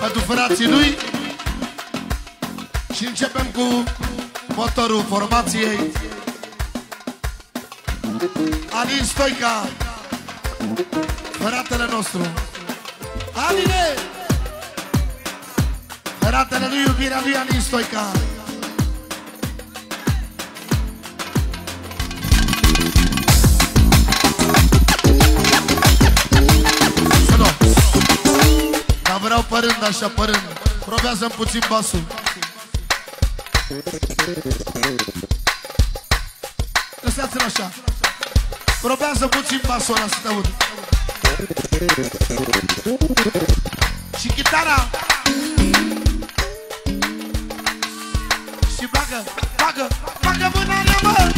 pentru frații lui. Și începem cu motorul formației. Alin Stoica, fratele nostru. Aline! Fratele lui, iubirea lui Alin Stoica. Dar vreau părând așa, părând. Probează-mi puțin basul. Lăsați-l așa. Probează puțin basul ăla să te aud. Și chitara. Și bagă, bagă, bagă mâna în ea, mă!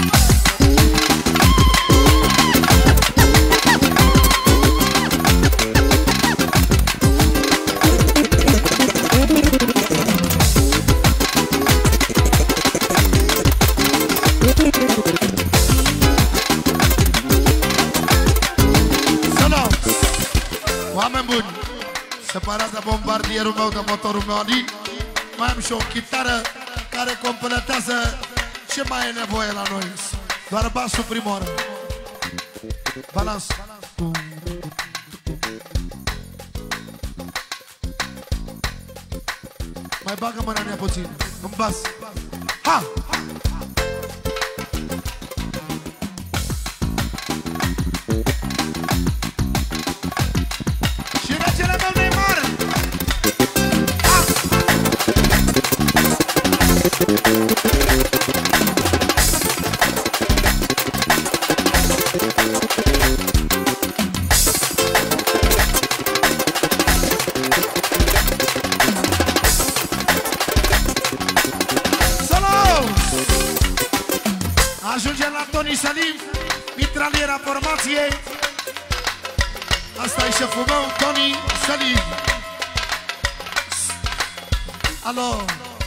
Oameni buni, separat de bombardierul meu, de motorul meu Alin, mai am și o chitară care completează ce mai e nevoie la noi. Doar basul prima oară. Balans. Mai bagă mâna în ea puțin, în bas. Ha! Ajungem la Tony Salim, mitraliera formației. Asta e șeful meu, Tony Salim. Alo.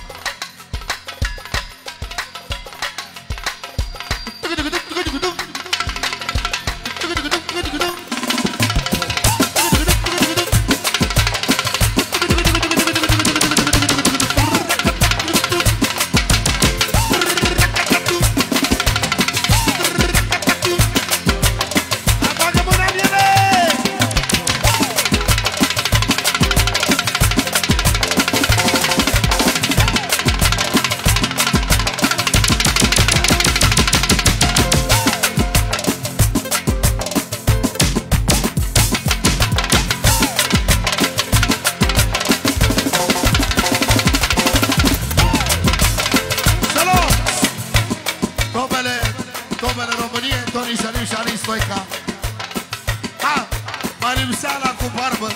Tobele României, Tony Salim și Alin Stoica. Ha! Marimseala cu barbă.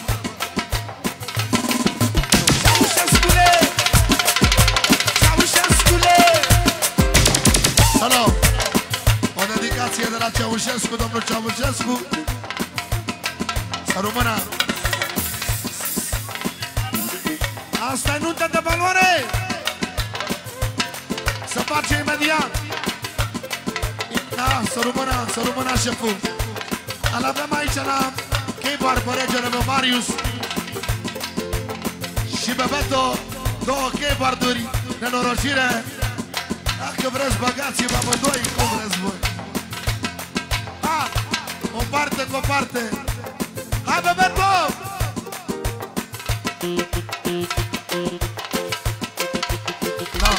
Ceaușescule! Ceaușescule! Alo! O dedicație de la Ceaușescu, domnul Ceaușescu. Să rămână! Asta e nuntă de valoare! Să face imediat! Da, să rămână șeful. Îl avem aici la keyboard pe regele meu Marius și Bebeto, două keyboarduri, nenorocire. Dacă vreți băgați-vă amândoi, cum vreți voi. Ha! O parte cu o parte. Hai, Bebeto! Da.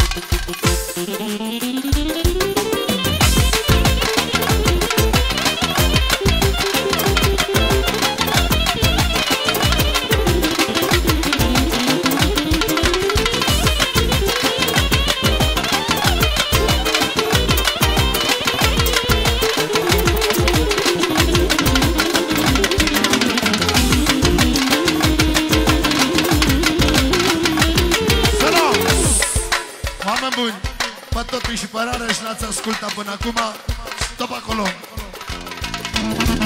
Oameni buni, pe totul și pe rare și n-ați ascultat până acum. Stop acolo!